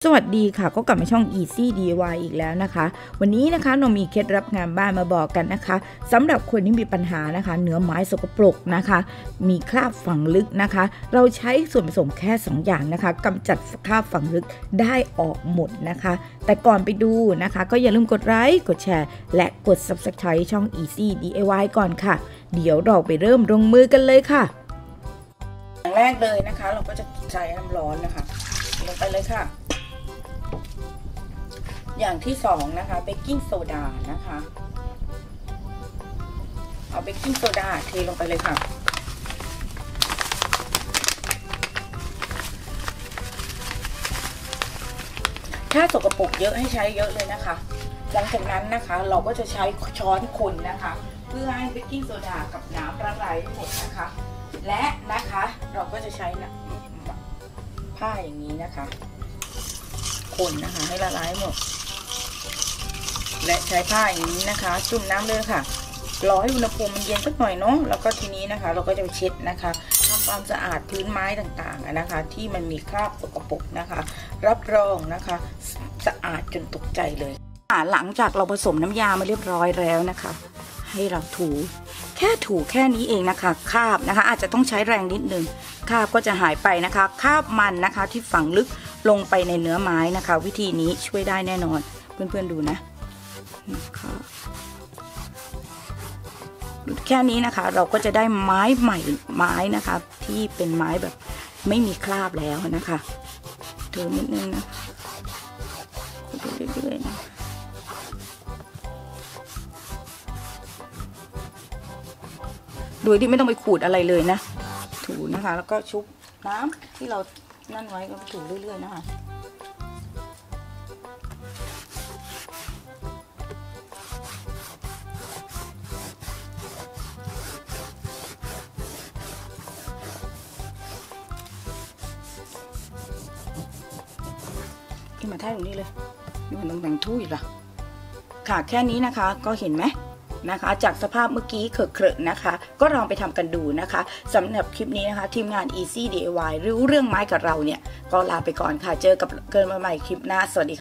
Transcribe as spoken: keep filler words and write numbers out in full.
สวัสดีค่ะก็กลับมาช่อง Easy ดี ไอ วาย อีกแล้วนะคะวันนี้นะคะเรามีเคล็ดลับงานบ้านมาบอกกันนะคะสำหรับคนที่มีปัญหานะคะเนื้อไม้สกปรกนะคะมีคราบฝังลึกนะคะเราใช้ส่วนผสมแค่สองอย่างนะคะกำจัดคราบฝังลึกได้ออกหมดนะคะแต่ก่อนไปดูนะคะก็อย่าลืมกดไลค์กดแชร์และกด ซับสไครบ์ ช่อง Easy ดี ไอ วาย ก่อนค่ะเดี๋ยวเราไปเริ่มลงมือกันเลยค่ะอย่างแรกเลยนะคะเราก็จะใช้น้ำร้อนนะคะลงไปเลยค่ะอย่างที่สองนะคะเบกกิ้งโซดานะคะเอาเบกกิ้งโซดาเทลงไปเลยค่ะถ้าสกปรกเยอะให้ใช้เยอะเลยนะคะหลังจากนั้นนะคะเราก็จะใช้ช้อนคนนะคะเพื่อให้เบกกิ้งโซดากับน้ำละลายหมดนะคะและนะคะเราก็จะใช้ผ้าอย่างนี้นะคะคนนะคะให้ละลายหมดและใช้ผ้าอย่างนี้นะคะจุ่มน้ำเลยค่ะรอให้อุณหภูมิมันเย็นสักหน่อยเนาะแล้วก็ทีนี้นะคะเราก็จะเช็ดนะคะทำความสะอาดพื้นไม้ต่างๆนะคะที่มันมีคราบสกปรกนะคะรับรองนะคะสะอาดจนตกใจเลยหลังจากเราผสมน้ำยามาเรียบร้อยแล้วนะคะให้เราถูแค่ถูแค่นี้เองนะคะคราบนะคะอาจจะต้องใช้แรงนิดนึงคราบก็จะหายไปนะคะคราบมันนะคะที่ฝังลึกลงไปในเนื้อไม้นะคะวิธีนี้ช่วยได้แน่นอนเพื่อนๆดูนะนะคะแค่นี้นะคะเราก็จะได้ไม้ใหม่ไม้นะคะที่เป็นไม้แบบไม่มีคราบแล้วนะคะเติมนิดนึงนะไปเรื่อยๆนะโดยที่ไม่ต้องไปขูดอะไรเลยนะถูนะคะแล้วก็ชุบน้ำที่เรานั่นไว้ก็ถูเรื่อยๆนะคะมาแท่ตรงนี้เลยนี่มันต้องแบ่งทุ่ยล่ะค่ะแค่นี้นะคะก็เห็นไหมนะคะจากสภาพเมื่อกี้เคอะๆนะคะก็ลองไปทำกันดูนะคะสำหรับคลิปนี้นะคะทีมงาน Easy ดี ไอ วาย รู้เรื่องไม้กับเราเนี่ยก็ลาไปก่อนค่ะเจอกับเกินมาใหม่คลิปหน้าสวัสดี